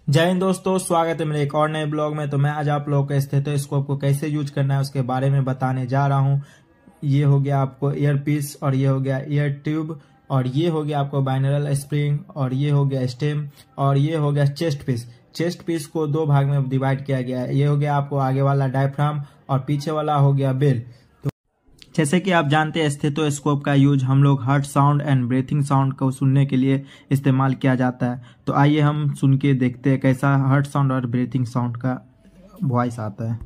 जय हिंद दोस्तों, स्वागत है मेरे एक और नए ब्लॉग में। तो मैं आज आप लोगों को स्टेथोस्कोप को कैसे यूज करना है उसके बारे में बताने जा रहा हूं। ये हो गया आपको ईयर पीस, और ये हो गया ईयर ट्यूब, और ये हो गया आपको बाइनरल स्प्रिंग, और ये हो गया स्टेम, और ये हो गया चेस्ट पीस। चेस्ट पीस को दो भाग में डिवाइड किया गया है। ये हो गया आपको आगे वाला डायफ्राम और पीछे वाला हो गया बेल। जैसे कि आप जानते हैं, स्टेथोस्कोप का यूज हम लोग heart sound and breathing sound को सुनने के लिए इस्तेमाल किया जाता है। तो आइए हम सुन के देखते हैं कैसा हार्ट साउंड और ब्रीथिंग साउंड का वॉइस आता है।